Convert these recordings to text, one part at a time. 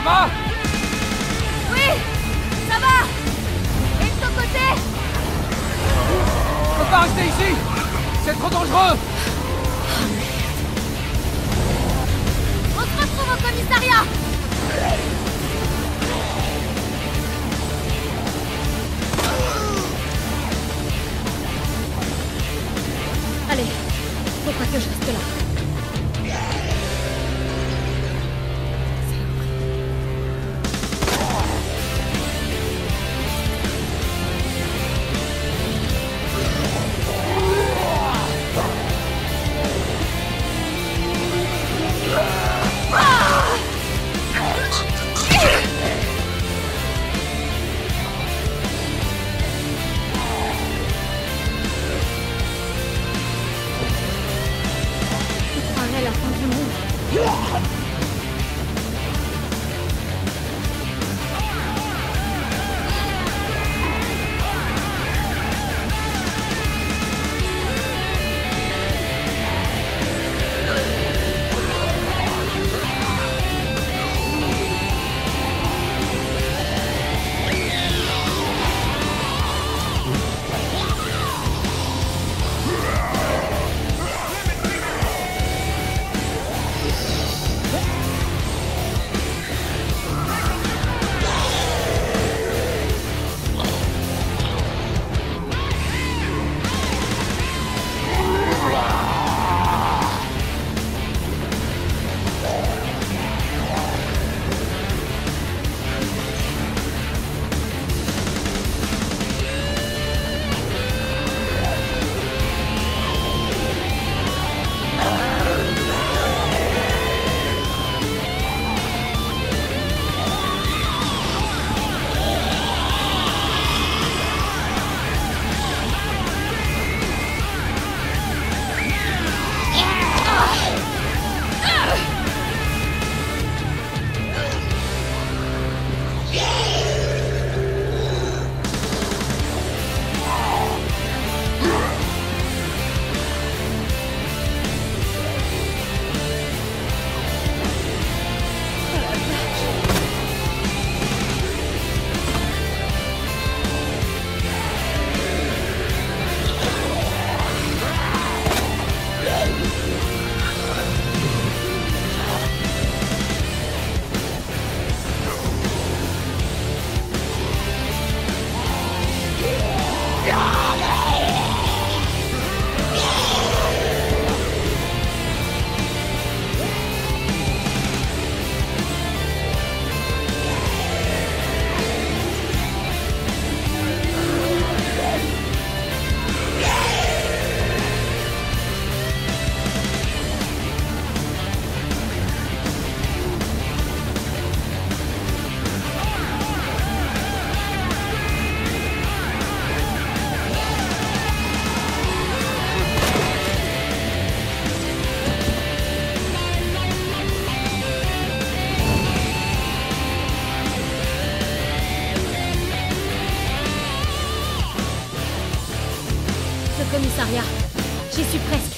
va? Oui, ça va. Et de ton côté? Je peux pas rester ici. C'est trop dangereux. On se retrouve au commissariat. Allez, faut pas que je reste là. La fin du monde. Commissariat. J'y suis presque.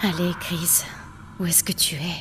Allez, Chris. Où est-ce que tu es?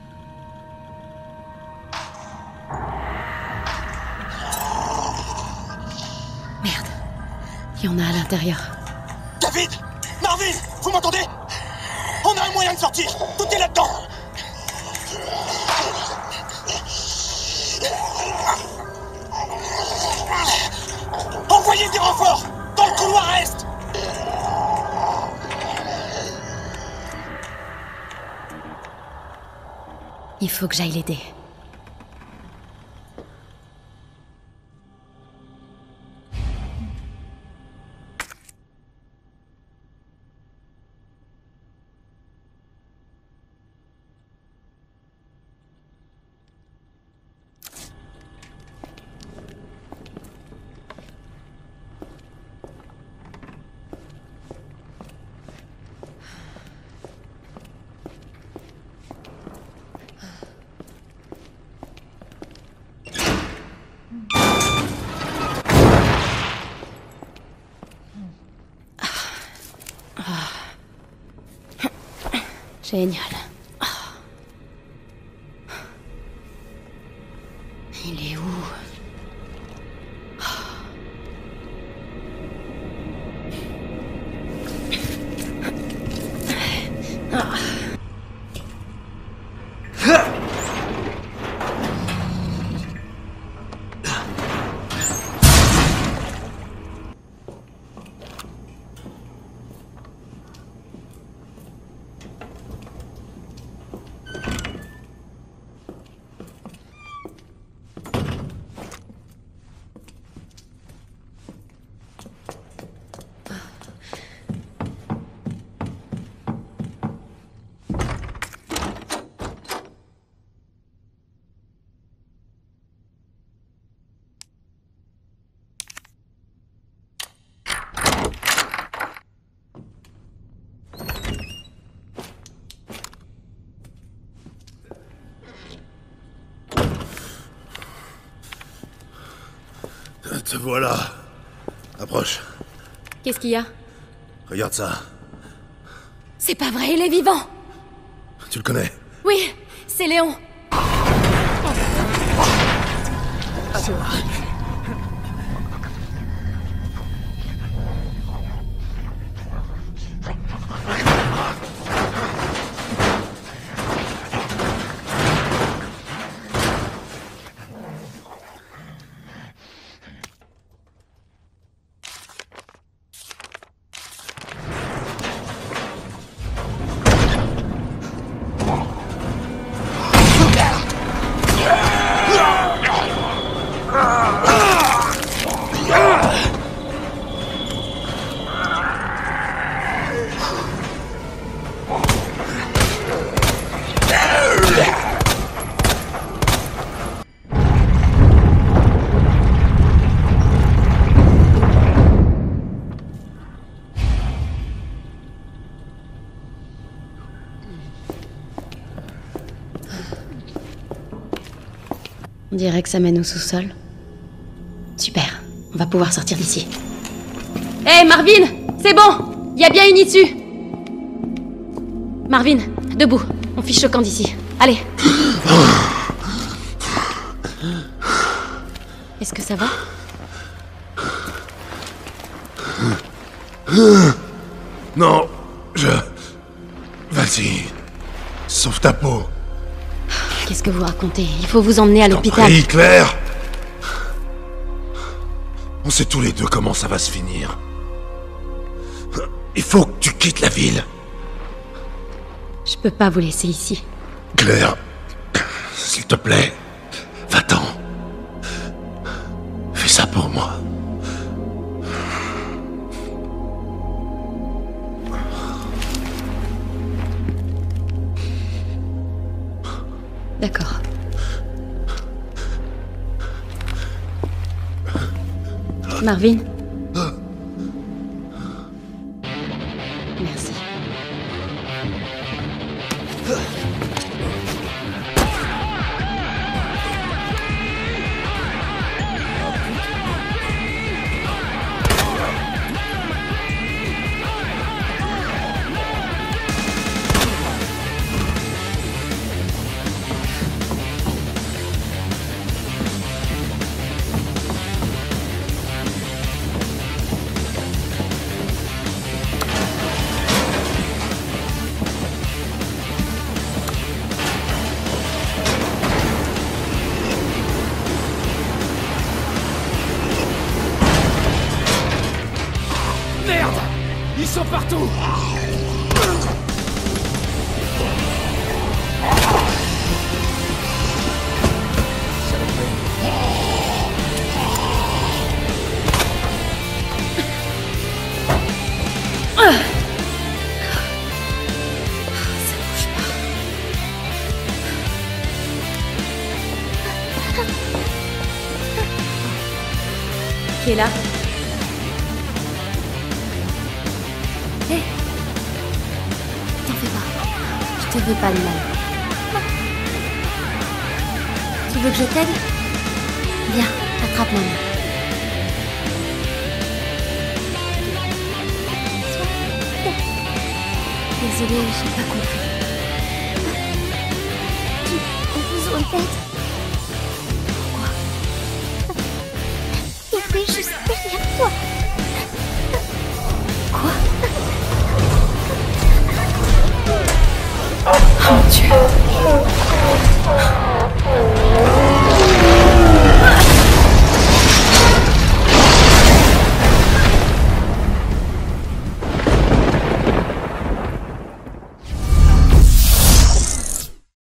Merde. Il y en a à l'intérieur. David! Marvin! Vous m'entendez? On a un moyen de sortir! Tout est là-dedans! Envoyez des renforts! Dans le couloir à est! Il faut que j'aille l'aider. Génial. Il est où? Te voilà. Approche. Qu'est-ce qu'il y a? Regarde ça. C'est pas vrai, il est vivant! Tu le connais? Oui, c'est Léon. On dirait que ça mène au sous-sol. Super, on va pouvoir sortir d'ici. Hé, Marvin! C'est bon! Y a bien une issue! Marvin, debout. On fiche le camp d'ici. Allez! Est-ce que ça va? Non, Vas-y. Sauve ta peau. Qu'est-ce que vous racontez? Il faut vous emmener à T'en l'hôpital. prie, Claire. On sait tous les deux comment ça va se finir. Il faut que tu quittes la ville. Je peux pas vous laisser ici. Claire, s'il te plaît, va-t'en. Fais ça pour moi. D'accord. Marvin? Merci. qui est là. Hé, t'en fais pas. Je te veux pas de mal. Tu veux que je t'aide? Viens, attrape ma main. Désolée, j'ai pas compris. Tu as besoin d'aide? Pourquoi? Il est juste derrière toi. Quoi? Oh mon Dieu.